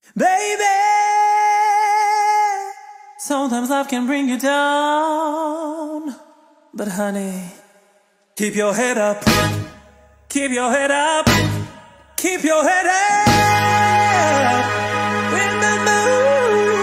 Baby, sometimes life can bring you down, but honey, keep your head up, keep your head up, keep your head up. Remember who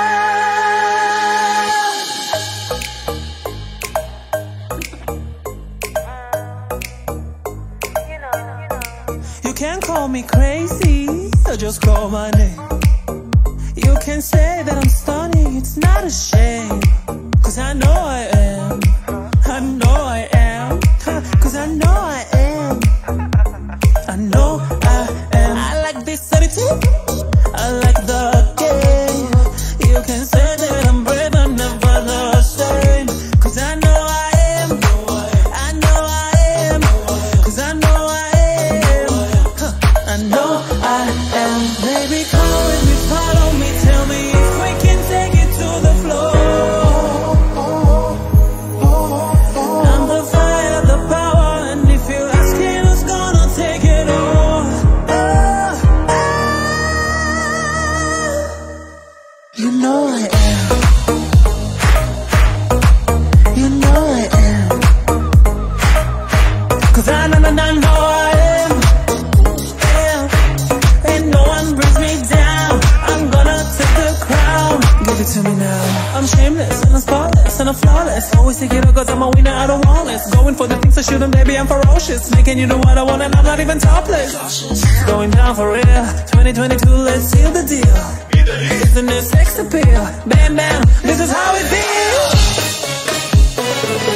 you are. You can call me crazy, or just call my name. You can say that I'm stunning, it's not a shame. Cause I know I am, I know I am. Cause I know I am, I know I am. I like this attitude, I like the game. You can say that I'm brave, I'm never the same. Cause I know I am, I know I am. Cause I know I am, I know I am. Baby, come with me, follow me, tell me if we can take it to the floor. I'm the fire, the power, and if you're asking who's gonna take it all, you know I am, you know I am. Cause I know I am, and no one brings me down. I'm gonna take the crown. Give it to me now. I'm shameless and I'm spotless and I'm flawless. Always take it all cause I'm a winner, I don't want less. Going for the things I shouldn't, baby, I'm ferocious. Making you know what I want and I'm not even topless. Going down for real, 2022, let's seal the deal. Isn't it sex appeal? Bam bam, this is how it feels.